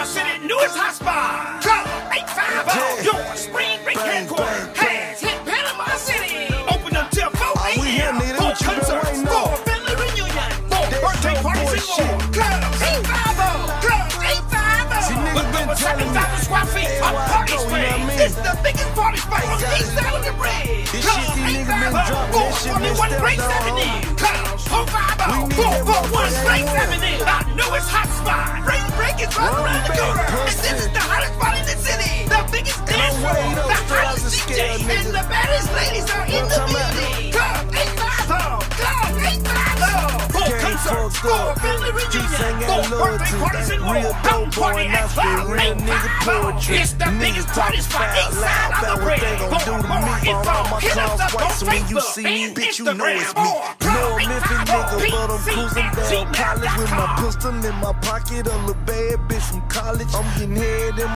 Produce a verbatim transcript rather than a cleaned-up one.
City newest hotspot. Club eight five oh, your spring break headquarters has hit Panama City. Open until four a m For concerts, for family reunion, for birthday parties and more. Club eight five oh, Club eight five oh. With over seven thousand square feet of party space. It's the biggest party spot on the east side of the bridge. Club eight five oh, four forty-one Grace Avenue. Club four five oh, four forty-one Grace Avenue. Our newest hotspot. Spring break is right around the corner. And this is the hottest spot in the city. The biggest dance floor, the hottest D J, and the baddest ladies are in the building. Club eight five oh, Club eight five oh. For concerts, for family reunion, for birthday parties and more. Come party at Club eight five oh. It's the biggest party spot inside of the bridge. For more info, hit us up on Facebook and Instagram or Club eight five oh. But I'm cruising down college with my pistol in my pocket, a little bad bitch from college. I'm getting head in